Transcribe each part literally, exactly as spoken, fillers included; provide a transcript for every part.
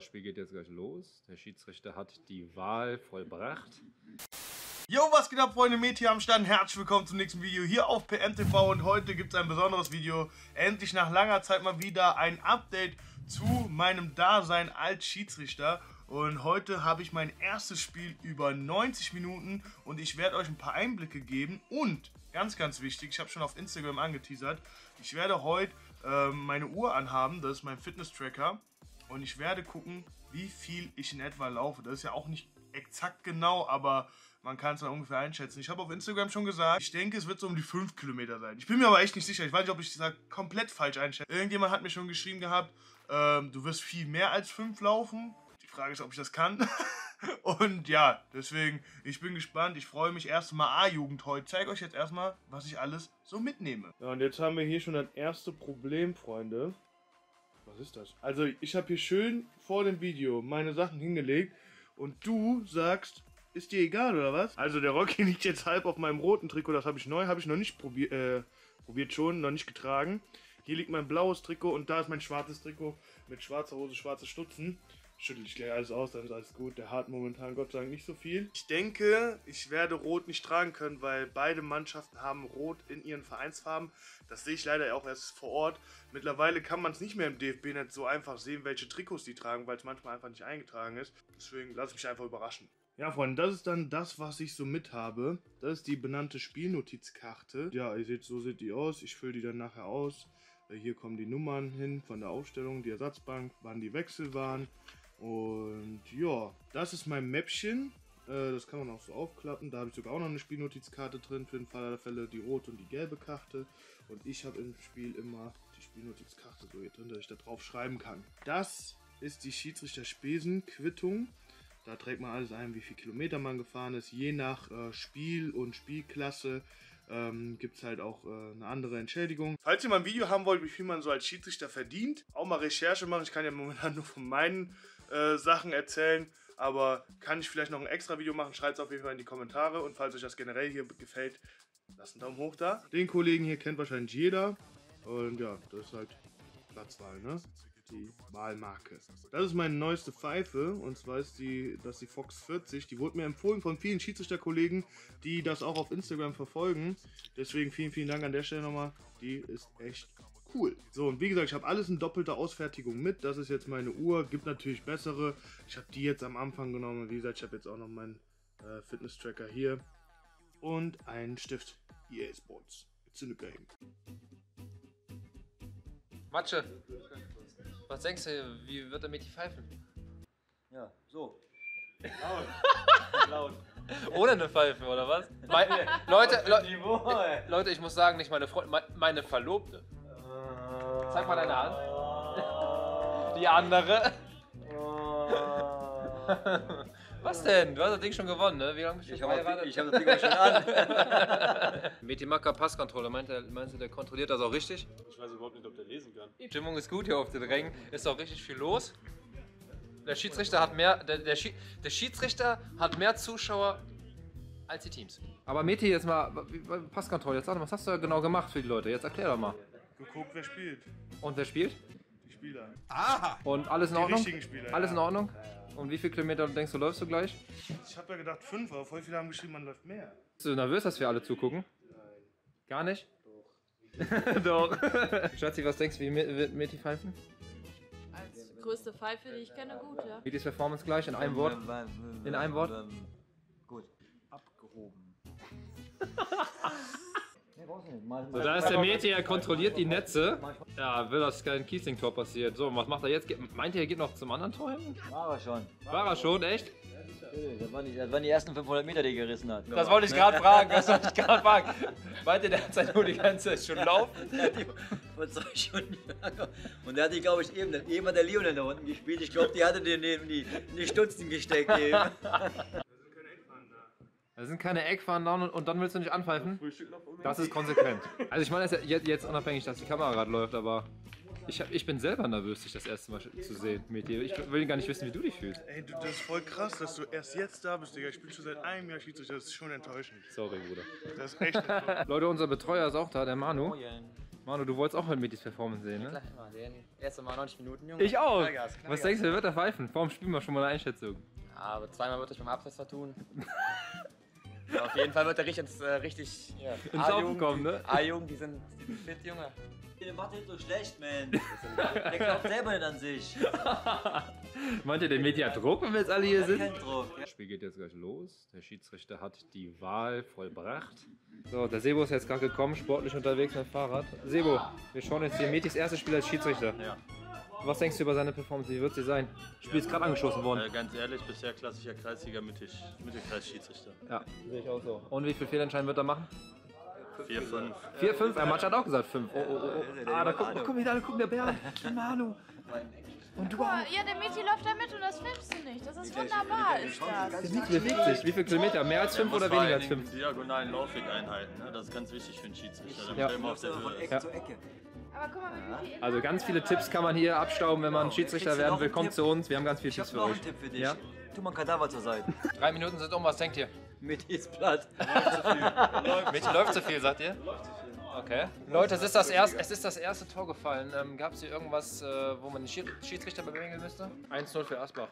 Das Spiel geht jetzt gleich los. Der Schiedsrichter hat die Wahl vollbracht. Jo, was geht ab, Freunde? Meti am Stand. Herzlich willkommen zum nächsten Video hier auf P M T V. Und heute gibt es ein besonderes Video. Endlich nach langer Zeit mal wieder ein Update zu meinem Dasein als Schiedsrichter. Und heute habe ich mein erstes Spiel über neunzig Minuten und ich werde euch ein paar Einblicke geben. Und ganz, ganz wichtig, ich habe schon auf Instagram angeteasert, ich werde heute äh, meine Uhr anhaben. Das ist mein Fitness-Tracker. Und ich werde gucken, wie viel ich in etwa laufe. Das ist ja auch nicht exakt genau, aber man kann es mal ungefähr einschätzen. Ich habe auf Instagram schon gesagt, ich denke, es wird so um die fünf Kilometer sein. Ich bin mir aber echt nicht sicher. Ich weiß nicht, ob ich das komplett falsch einschätze. Irgendjemand hat mir schon geschrieben gehabt, ähm, du wirst viel mehr als fünf laufen. Die Frage ist, ob ich das kann. Und ja, deswegen, ich bin gespannt. Ich freue mich. Erstmal A-Jugend heute. Ich zeige euch jetzt erstmal, was ich alles so mitnehme. Ja, und jetzt haben wir hier schon das erste Problem, Freunde. Was ist das? Also, ich habe hier schön vor dem Video meine Sachen hingelegt und du sagst, ist dir egal oder was? Also, der Rocky liegt jetzt halb auf meinem roten Trikot, das habe ich neu, habe ich noch nicht probiert, äh, probiert schon, noch nicht getragen. Hier liegt mein blaues Trikot und da ist mein schwarzes Trikot mit schwarzer Hose, schwarze Stutzen. Schüttel ich gleich alles aus, dann ist alles gut. Der hat momentan Gott sei Dank nicht so viel. Ich denke, ich werde Rot nicht tragen können, weil beide Mannschaften haben Rot in ihren Vereinsfarben. Das sehe ich leider auch erst vor Ort. Mittlerweile kann man es nicht mehr im D F B-Netz so einfach sehen, welche Trikots die tragen, weil es manchmal einfach nicht eingetragen ist. Deswegen lasse ich mich einfach überraschen. Ja, Freunde, das ist dann das, was ich so mit habe. Das ist die benannte Spielnotizkarte. Ja, ihr seht, so sieht die aus. Ich fülle die dann nachher aus. Hier kommen die Nummern hin von der Aufstellung, die Ersatzbank, wann die Wechsel waren. Und ja, das ist mein Mäppchen. Äh, das kann man auch so aufklappen. Da habe ich sogar auch noch eine Spielnotizkarte drin, für den Fall der Fälle die rote und die gelbe Karte. Und ich habe im Spiel immer die Spielnotizkarte so hier drin, dass ich da drauf schreiben kann. Das ist die Schiedsrichter-Spesen-Quittung. Da trägt man alles ein, wie viel Kilometer man gefahren ist. Je nach äh, Spiel und Spielklasse ähm, gibt es halt auch äh, eine andere Entschädigung. Falls ihr mal ein Video haben wollt, wie viel man so als Schiedsrichter verdient, auch mal Recherche machen. Ich kann ja momentan nur von meinen äh, Sachen erzählen, aber kann ich vielleicht noch ein extra Video machen? Schreibt es auf jeden Fall in die Kommentare. Und falls euch das generell hier gefällt, lasst einen Daumen hoch da. Den Kollegen hier kennt wahrscheinlich jeder. Und ja, das ist halt Platzwahl, ne? Die Wahlmarke. Das ist meine neueste Pfeife und zwar ist die, das ist die Fox vierzig. Die wurde mir empfohlen von vielen Schiedsrichterkollegen, die das auch auf Instagram verfolgen. Deswegen vielen, vielen Dank an der Stelle nochmal. Die ist echt cool. So, und wie gesagt, ich habe alles in doppelter Ausfertigung mit. Das ist jetzt meine Uhr. Gibt natürlich bessere. Ich habe die jetzt am Anfang genommen. Wie gesagt, ich habe jetzt auch noch meinen äh, Fitness-Tracker hier. Und einen Stift. E A Sports. It's in the game. Matsche, was denkst du, wie wird er mit die pfeifen? Ja, so. Laut. Laut. Ohne eine Pfeife, oder was? Mein, Leute, Le Leute, ich muss sagen, nicht meine Freundin, meine Verlobte. Zeig mal deine Hand. Die andere. Was denn? Du hast das Ding schon gewonnen, ne? Wie lange bist du verheiratet? Ich habe das Ding schon an. Meti Maka Passkontrolle, meint der, meinst du, der kontrolliert das auch richtig? Ich weiß überhaupt nicht, ob der lesen kann. Die Stimmung ist gut hier auf den Rängen, ist auch richtig viel los. Der Schiedsrichter hat mehr, der, der, Schi der Schiedsrichter hat mehr Zuschauer als die Teams. Aber Meti, jetzt mal, Passkontrolle, jetzt sag mal, was hast du genau gemacht für die Leute? Jetzt erklär doch mal. Geguckt, wer spielt. Und wer spielt? Die Spieler. Aha! Und alles in Die Ordnung? richtigen Spieler, alles ja. in Ordnung? Und wie viele Kilometer denkst du, läufst du gleich? Ich habe ja gedacht fünf, aber voll viele haben geschrieben, man läuft mehr. Bist du nervös, dass wir alle zugucken? Nein. Gar nicht? Doch. Doch. Schatzi, was denkst du, wie wird Meti pfeifen? Als größte Pfeife, die ich kenne, gut, ja. Metis Performance gleich in einem Wort? In einem Wort? Gut. Abgehoben. So, da ist der Meti, er kontrolliert die Netze. Ja, will, dass kein Kiesling-Tor passiert. So, was macht er jetzt? Meint ihr, er geht noch zum anderen Tor hin? War er schon. War er schon, echt? Das waren, die, das waren die ersten fünfhundert Meter, die er gerissen hat. Das wollte ich gerade fragen, das wollte ich gerade fragen. Meint ihr, der hat sein nur die ganze Zeit schon laufen? Was soll ich schon? Und der hat die, glaube ich, eben, eben hat der Lionel da unten gespielt. Ich glaube, die hatte den in die, in die Stutzen gesteckt eben. Da sind keine Eckfahnen da und, und dann willst du nicht anpfeifen? Das ist konsequent. Also ich meine, jetzt, jetzt unabhängig, dass die Kamera gerade läuft, aber ich, hab, ich bin selber nervös, dich das erste Mal zu sehen mit dir. Ich will gar nicht wissen, wie du dich fühlst. Ey, du, das ist voll krass, dass du erst jetzt da bist, Digga. Ich bin schon seit einem Jahr Schiedsrichter, das ist schon enttäuschend. Sorry, Bruder. Das ist echt enttäuschend. Leute, unser Betreuer ist auch da, der Manu. Manu, du wolltest auch heute Metis Performance sehen, ne? Klar, immer sehen. Erst mal neunzig Minuten, Junge. Ich auch. Knallgas, Knallgas. Was denkst du, wer wird da pfeifen? Warum spielen wir schon mal eine Einschätzung? Ja, aber zweimal wird er beim Absatz vertun. Ja, auf jeden Fall wird er richtig ins, äh, richtig ja, Ins Laufen kommen, ne? A-Jugend, die sind, die sind fit, Junge. Der macht nicht so schlecht, man. Der glaubt selber nicht an sich. Meint ihr, der Meti hat Druck, wenn wir jetzt alle hier sind? Kein Druck. Das Spiel geht jetzt gleich los. Der Schiedsrichter hat die Wahl vollbracht. So, der Sebo ist jetzt gerade gekommen, sportlich unterwegs mit dem Fahrrad. Sebo, wir schauen jetzt hier Metis erstes Spiel als Schiedsrichter. Ja. Was denkst du über seine Performance? Wie wird sie sein? Das Spiel ist gerade angeschossen worden. Äh, ganz ehrlich, bisher klassischer Kreisliga Mittelkreis-Schiedsrichter. Ja, sehe ich auch so. Und wie viel Fehlentscheiden wird er machen? vier fünf. vier, fünf? Ein Match hat auch gesagt fünf. Oh, oh, oh, oh. Ah, da guck, guck mal, da guck der Bernd. Manu. Und du Guck auch. mal, ja, der Mädchen läuft da mit und das filmst du nicht. Das ist wunderbar, ist das. Der Meti bewegt sich. Wie viele Kilometer? Mehr als Er fünf muss oder vor weniger allen als Dingen fünf? die diagonalen Laufwegeinheiten. Ne? Das ist ganz wichtig für einen Schiedsrichter. Damit Ja. er immer auf der Von Höhe ist. Ecke Ja. zu Ecke. Aber guck mal, wie viel Also ganz viele Tipps kann man hier abstauben, wenn man Schiedsrichter Kriegst du werden noch will. einen Kommt Tipp? zu uns, wir haben ganz viele Ich Tipps hab für noch euch. einen Tipp für dich. Ja? Tu mal einen Kadaver zur Seite. Drei Minuten sind um, was denkt ihr? Mit ist platt. Mädchen läuft zu viel, sagt ihr? Okay. Leute, es ist das erste, es ist das erste Tor gefallen. Ähm, Gab es hier irgendwas, äh, wo man den Schied Schiedsrichter bemängeln müsste? eins null für Asbach.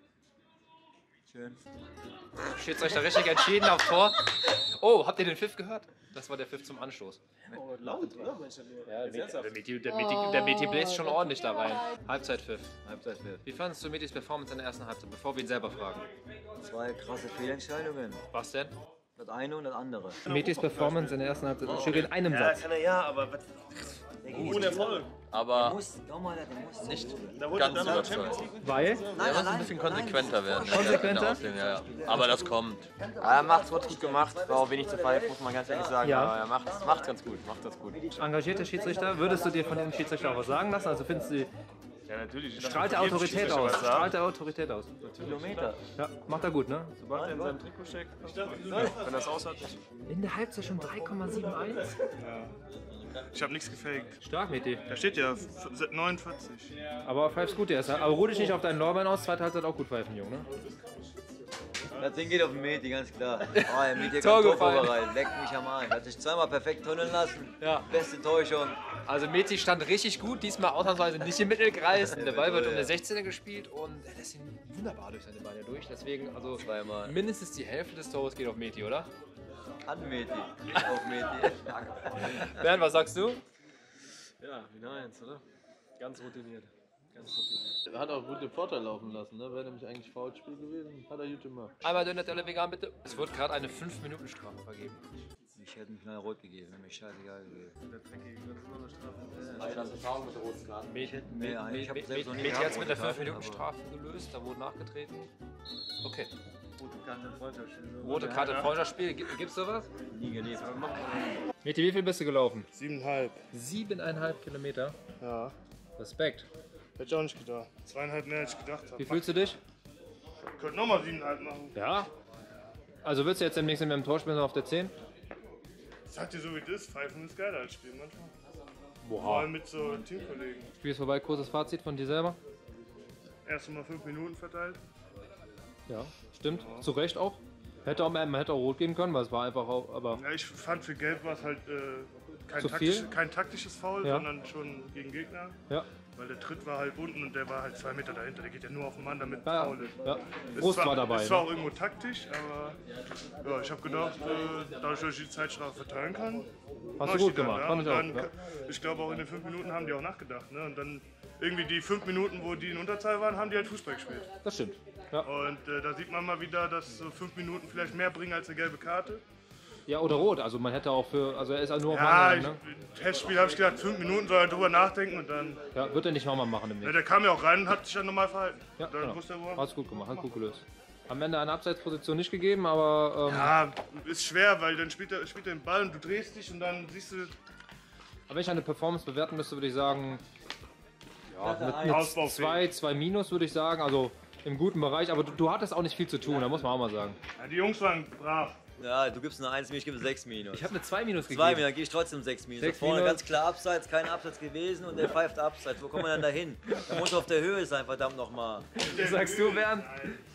Schön. Schiedsrichter richtig entschieden auf Tor. Oh, habt ihr den Pfiff gehört? Das war der Pfiff zum Anstoß. Oh, laut, oder? Ja, der Meti, der Meti, der Meti bläst schon ordentlich da rein. Halbzeitpfiff. Halbzeitpfiff. Wie fandest du Metis Performance in der ersten Halbzeit, bevor wir ihn selber fragen? Zwei krasse Fehlentscheidungen. Was denn? Das eine und das andere. Metis Performance in der ersten Halbzeit steht in einem Satz. kann er ja, aber was? Ohne Erfolg. Der Aber muss, schau mal, der muss nicht Da wollte ganz dann noch überzeugt. Champions League. Weil? Er muss ein bisschen konsequenter werden. Konsequenter? In der Auslegung, ja, ja. Aber das kommt. Er macht's gut gemacht, war auch wenig zu pfeifen, muss man ganz ehrlich sagen. Ja. Aber er macht's, macht's ganz gut, macht das gut. Engagierter Schiedsrichter, würdest du dir von dem Schiedsrichter auch was sagen lassen? Also findest du, Ja, natürlich. strahlt er Autorität aus? Strahlt er Autorität aus? Kilometer. Ja, macht er gut, ne? Sobald er in seinem Trikot steckt, wenn das aus hat. In der Halbzeit schon drei Komma einundsiebzig. Ich habe nichts gefaked. Stark, Meti. Da steht ja neunundvierzig. Aber pfeifst gut erst. Aber ruh dich nicht auf deinen Lorbeeren aus, zweite Halbzeit auch gut pfeifen, Junge. Ne? Das Ding geht auf den Meti, ganz klar. Oh, der Meti hat Tor kein Tor gefallen. vorbereitet. Leck mich am Arsch. Hat sich zweimal perfekt tunneln lassen. Ja. Beste Täuschung. Also Meti stand richtig gut, diesmal ausnahmsweise nicht im Mittelkreis. Der Ball wird um der sechzehner gespielt und er lässt ihn wunderbar durch seine Beine durch. Deswegen, also Zweimal. mindestens die Hälfte des Tores geht auf Meti, oder? An Meti. Auf Meti. Bernd, was sagst du? Ja, wie eins, oder? Ganz routiniert. Ganz routiniert. Er hat auch gut den Vorteil laufen lassen, ne? Wäre nämlich eigentlich Foulspiel gewesen, hat er gut gemacht. Einmal Döner-Teller vegan, bitte. Es wird gerade eine fünf Minuten Strafe vergeben. Ich hätte einen Knallrot gegeben, wäre mir scheißegal gewesen. Meti Nee, ich hab selbst noch nie hat es mit der gehabt, fünf Minuten aber- Strafe gelöst, da wurde nachgetreten. Okay. Rote Karte im Freundschaftsspiel. Rote Karte im Freundschaftsspiel, Gi- gibt's sowas? Nie gelebt. Meti, wie viel bist du gelaufen? Siebeneinhalb. Siebeneinhalb Kilometer. Ja. Respekt. Hätte ich auch nicht gedacht. Zweieinhalb mehr als ich gedacht habe. Wie fühlst du dich? Ich könnte nochmal siebeneinhalb machen. Ja. Also willst du jetzt demnächst mit dem Tor spielen, auf der zehn? Sagt ihr so wie das, Pfeifen ist geiler als Spielen manchmal. Vor Boah. allem mit so Teamkollegen. Spiel ist vorbei, kurzes Fazit von dir selber? Erst mal fünf Minuten verteilt. Ja, stimmt. Zu Recht auch. Hätte auch man hätte auch rot geben können, weil es war einfach auch, aber Ja, ich fand für Gelb war es halt äh, kein, Zu taktisch, viel? kein taktisches Foul, Ja. sondern schon gegen Gegner. ja. Weil der Tritt war halt unten und der war halt zwei Meter dahinter. Der geht ja nur auf den Mann, damit Ja, Foul ist. ja. Es Brust war dabei. Es war Ne? auch irgendwo taktisch, aber ja, ich habe gedacht, äh, dadurch, dass ich die Zeitstrafe verteilen kann. mach Hast du ich gut die dann, gemacht, ja. fand ich Und auch. dann, Ja. Ich glaube auch in den fünf Minuten haben die auch nachgedacht. Ne? Und dann irgendwie die fünf Minuten, wo die in Unterzahl waren, haben die halt Fußball gespielt. Das stimmt. Ja. Und äh, da sieht man mal wieder, dass so fünf Minuten vielleicht mehr bringen als eine gelbe Karte. ja, oder rot. Also man hätte auch für, also er ist halt nur auf Ja, Mann ich, gegangen, im Testspiel habe ich gedacht, fünf Minuten soll er drüber nachdenken und dann. ne? Ja, wird er nicht nochmal machen im Ja, Weg. der kam ja auch rein und hat sich ja normal verhalten. Ja, dann genau. wusste er, wo er- Hat's gut gemacht, hat gut gelöst. Am Ende eine Abseitsposition nicht gegeben, aber ähm, Ja, ist schwer, weil dann spielt er, spielt er den Ball und du drehst dich und dann siehst du. aber wenn ich eine Performance bewerten müsste, würde ich sagen, ja, mit, Ausbaufähig. mit zwei, zwei Minus würde ich sagen, also im guten Bereich, aber du, du hattest auch nicht viel zu tun, da muss man auch mal sagen. Ja, die Jungs waren brav. Ja, du gibst eine eins, ich gebe sechs Minus. Ich habe eine zwei Minus Zwei gegeben. Minus, dann gehe ich trotzdem sechs Minus. Sechs Da vorne Minus. ganz klar Abseits, kein Abseits gewesen und der pfeift Abseits. Wo kommt man dann da hin? Da muss auf der Höhe sein, verdammt nochmal. Was sagst du, Bernd?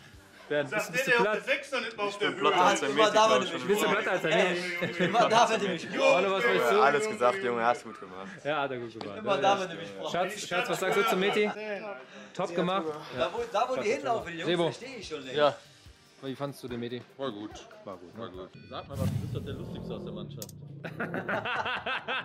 Bernd, bist, Sagt bist der, du der auf der platt? Sechser nicht mal auf der Platt Höhe. als der immer Meti, da, glaub wenn ich, du schon. mich Bist du platt als er? Nee. Immer da, wenn du mich brauchst. Hallo, was willst du? Alles gesagt, Junge, hast gut gemacht. Ja, hat er gut gemacht. Immer da, wenn du mich brauchst. Schatz, Schatz, was sagst du zum Meti? Top gemacht. Da, wo, da, wo die hinlaufen, die Jungs, Sebo. da stehe ich schon längst. Ja. Wie fandst du den Meti? War gut. War gut. War gut. Sag mal, was ist doch der lustigste aus der Mannschaft?